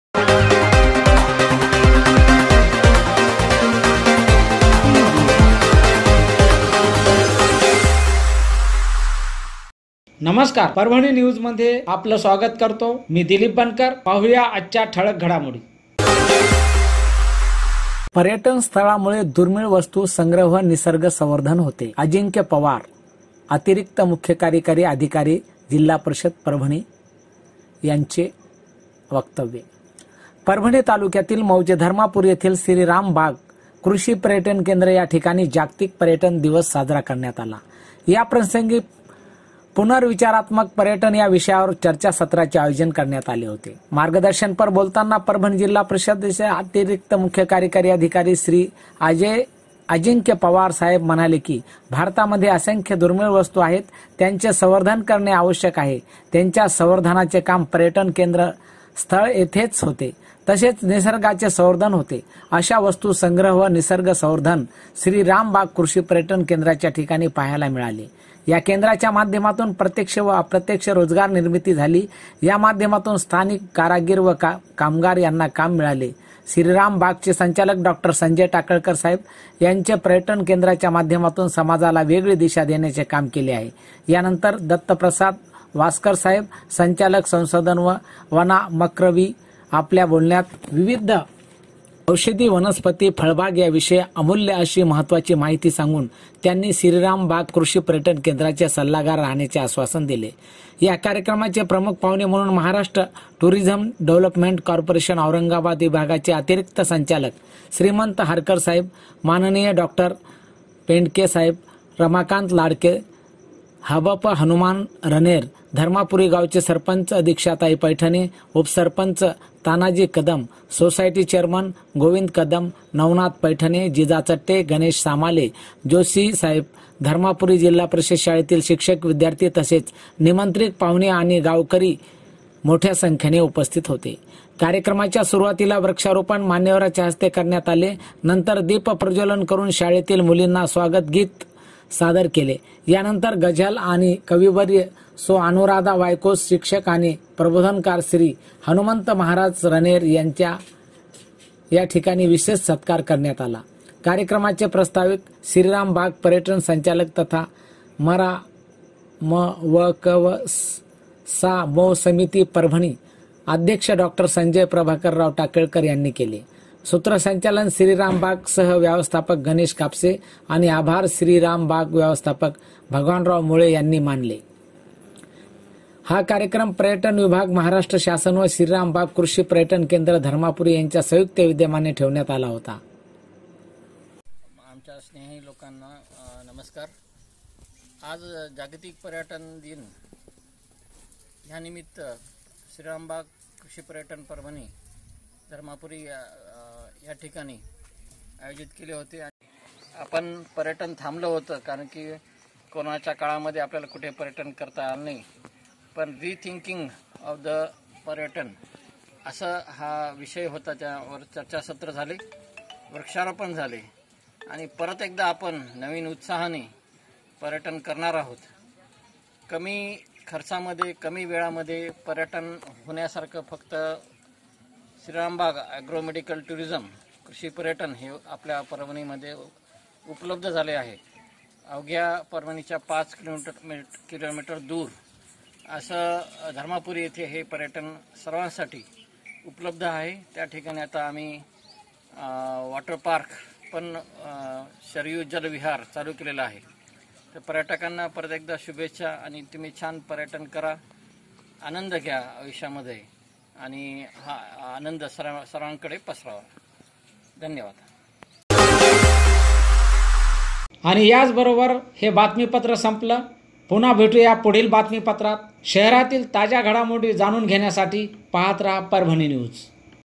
नमस्कार, परभणी न्यूज मध्ये आपलं स्वागत करतो। मी दिलीप बनकर। पाहूया आजच्या ठळक घडामोडी। पर्यटन स्थळामुळे दुर्मिळ वस्तू संग्रह व निसर्ग संवर्धन होते। अजिंक्य पवार, अतिरिक्त मुख्य कार्यकारी अधिकारी, जिल्हा परिषद परभणी यांचे वक्तव्य। परभणी तालुक्यातील मौजे धर्मापूर येथील श्रीराम बाग कृषी पर्यटन केंद्र या ठिकाणी जागतिक पर्यटन दिवस साजरा करण्यात आला। या प्रसंगी पुनर्विचारात्मक पर्यटन या विषयावर चर्चासत्राचे आयोजन करण्यात आले होते। मार्गदर्शनपर बोलताना परभणी जिल्हा परिषदेचे अतिरिक्त मुख्य कार्यकारी अधिकारी श्री अजिंक्य पवार साहेब म्हणाले की भारतामध्ये असंख्य दुर्मिळ वस्तू आहेत, त्यांचे संवर्धन करणे आवश्यक आहे। त्यांच्या संवर्धनाचे काम पर्यटन केंद्र स्थळ येथेच होते, तसेच निसर्गाचे संवर्धन होते। अशा वस्तू संग्रह व निसर्ग संवर्धन श्रीराम बाग कृषी पर्यटन केंद्राच्या ठिकाणी पाहायला मिळाले। या केंद्राच्या माध्यमातून प्रत्यक्ष व अप्रत्यक्ष रोजगार निर्मिती झाली। या माध्यमातून स्थानिक कारागीर व कामगार यांना काम मिळाले। श्रीराम बागचे संचालक डॉक्टर संजय टाकळकर साहेब यांचे पर्यटन केंद्राच्या माध्यमातून समाजाला वेगळी दिशा देण्याचे काम केले आहे। यानंतर दत्तप्रसाद वास्कर साहेब, संचालक संशोधन व वना मक्रवी, आपल्या बोलण्यात विविध औषधी वनस्पती फळबाग याविषयी अमूल्य अशी महत्त्वाची माहिती सांगून त्यांनी श्रीराम बाग कृषी पर्यटन केंद्राचे सल्लागार राहण्याचे आश्वासन दिले। या कार्यक्रमाचे प्रमुख पाहुणे म्हणून Maharashtra tourism development corporation Aurangabad विभागाचे अतिरिक्त संचालक श्रीमंत हरकर साहेब, माननीय डॉक्टर पेंडके साहेब, रमाकांत लाडके, हबप हनुमान रनेर, धर्मापुरी गावचे सरपंच दीक्षाताई पैठणे, उपसरपंच तानाजी कदम, सोसायटी चेअरमन गोविंद कदम, नवनाथ पैठणे, जिजा चट्टे, गणेश सामाले, जोशी साहेब, धर्मापुरी जिल्हा परिषद शाळेतील शिक्षक, विद्यार्थी तसेच निमंत्रित पाहुणे आणि गावकरी मोठ्या संख्येने उपस्थित होते। कार्यक्रमाच्या सुरुवातीला वृक्षारोपण मान्यवरांच्या हस्ते करण्यात आले। नंतर दीप प्रज्वलन करून शाळेतील मुलींना स्वागत गीत सादर केले। यानंतर गझल आणि कविवर्य सो अनुराधा वायकोस, शिक्षक आणि प्रबोधनकार श्री हनुमंत महाराज रनेर यांच्या या ठिकाणी विशेष सत्कार करण्यात आला। कार्यक्रमाचे प्रस्तावित श्रीराम बाग पर्यटन संचालक तथा मरा म व क व सा मो समिती परभणी अध्यक्ष डॉक्टर संजय प्रभाकरराव टाकळकर यांनी केले। सूत्रसंचालन श्रीराम बाग सह व्यवस्थापक गणेश कापसे आणि आभार श्रीराम बाग व्यवस्थापक भगवानराव मुळे यांनी मानले। हा कार्यक्रम पर्यटन विभाग, महाराष्ट्र शासन व श्रीराम बाग कृषी पर्यटन केंद्र धर्मापुरी यांच्या संयुक्त विद्यमाने ठेवण्यात आला होता। आमच्या स्नेही लोकांना नमस्कार। आज जागतिक पर्यटन दिन या निमित्त श्रीराम बाग कृषी पर्यटन परभणी धर्मापुरी या ठिकाणी आयोजित केले होते। आपण पर्यटन थांबलं होतं कारण की कोरोनाच्या काळामध्ये आपल्याला कुठे पर्यटन करता आलं नाही, पण रिथिंकिंग ऑफ द पर्यटन असा हा विषय होता। त्यावर चर्चासत्र झाले, वृक्षारोपण झाले आणि परत एकदा आपण नवीन उत्साहाने पर्यटन करणार आहोत। कमी खर्चामध्ये, कमी वेळामध्ये पर्यटन होण्यासारखं फक्त श्रीराम बाग ॲग्रो मेडिकल टुरिझम कृषी पर्यटन हे आपल्या परभणीमध्ये उपलब्ध झाले आहे। अवघ्या परभणीच्या 5 किलोमीटर दूर असं धर्मापुरी येथे हे पर्यटन सर्वांसाठी उपलब्ध आहे। त्या ठिकाणी आता आम्ही वॉटर पार्क पण शरयू जलविहार चालू केलेला आहे। तर पर्यटकांना परत एकदा शुभेच्छा आणि तुम्ही छान पर्यटन करा, आनंद घ्या आयुष्यामध्ये आणि हा आनंद सर्वांकडे पसरावा। धन्यवाद। आणि याचबरोबर हे बातमीपत्र संपलं। पुन्हा भेटूया पुढील बातमीपत्रात। शहरातील ताज्या घडामोडी जाणून घेण्यासाठी पाहत रहा परभणी न्यूज।